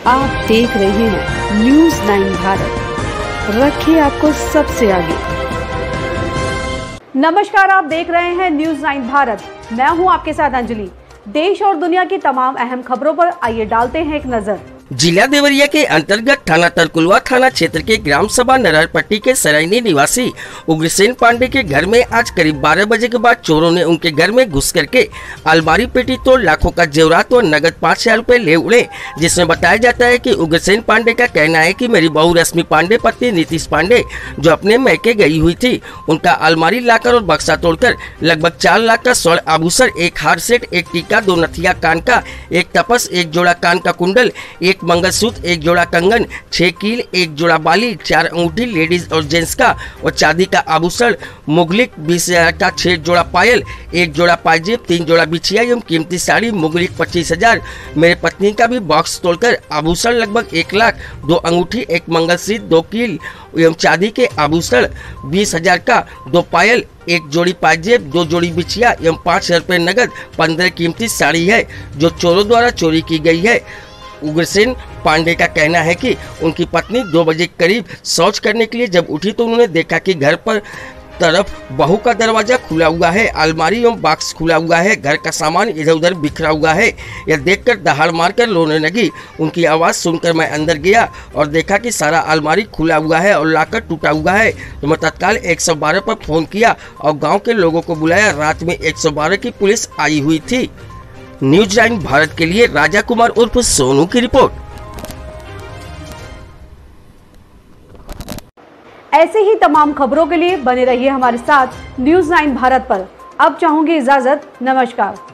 आप देख रहे हैं न्यूज़ 9 भारत, रखिए आपको सबसे आगे। नमस्कार, आप देख रहे हैं न्यूज़ 9 भारत। मैं हूं आपके साथ अंजलि। देश और दुनिया की तमाम अहम खबरों पर आइए डालते हैं एक नजर। जिला देवरिया के अंतर्गत थाना तरकुलवा थाना क्षेत्र के ग्राम सभा नरहरपट्टी के सरायनी निवासी उग्रसेन पांडे के घर में आज करीब 12 बजे के बाद चोरों ने उनके घर में घुस करके अलमारी पेटी तोड़ लाखों का जेवरात और नगद 5,000 रुपए ले उड़े। जिसमें बताया जाता है कि उग्रसेन पांडे का कहना है कि मेरी बहू रश्मि पांडे पत्नी नीतीश पांडे जो अपने मैके गई हुई थी, उनका अलमारी लाकर और बक्सा तोड़कर लगभग 4 लाख का स्वर्ण आभूषण, एक हार सेट, एक टीका, 2 नथिया कान का, एक तपस, एक जोड़ा कान का कुंडल, एक मंगलसूत्र, एक जोड़ा कंगन, 6 कील, एक जोड़ा बाली, 4 अंगूठी लेडीज और जेंट्स का और चांदी का आभूषण, मुगलिक 20,000 का 6 जोड़ा पायल, 1 जोड़ा पायजेब, 3 जोड़ा बिछिया एवं कीमती साड़ी, मुगलिक 25,000। मेरे पत्नी का भी बॉक्स तोड़कर आभूषण लगभग 1 लाख, 2 अंगूठी, 1 मंगलसूत्र, 2 कील एवं चांदी के आभूषण 20,000 का, 2 पायल, 1 जोड़ी पायजेब, 2 जोड़ी बिछिया एवं 5,000 रुपए नगद, 15 कीमती साड़ी है जो चोरों द्वारा चोरी की गई है। उग्रसेन पांडे का कहना है कि उनकी पत्नी 2 बजे करीब शौच करने के लिए जब उठी तो उन्होंने देखा कि घर पर तरफ बहू का दरवाजा खुला हुआ है, अलमारी एवं बॉक्स खुला हुआ है, घर का सामान इधर उधर बिखरा हुआ है। यह देखकर दहाड़ मारकर रोने लगी। उनकी आवाज़ सुनकर मैं अंदर गया और देखा कि सारा अलमारी खुला हुआ है और लाकर टूटा हुआ है। तो मैं तत्काल 112 पर फोन किया और गाँव के लोगों को बुलाया। रात में 112 की पुलिस आई हुई थी। न्यूज़ 9 भारत के लिए राजा कुमार उर्फ सोनू की रिपोर्ट। ऐसे ही तमाम खबरों के लिए बने रहिए हमारे साथ न्यूज़ 9 भारत पर। अब चाहूंगी इजाजत, नमस्कार।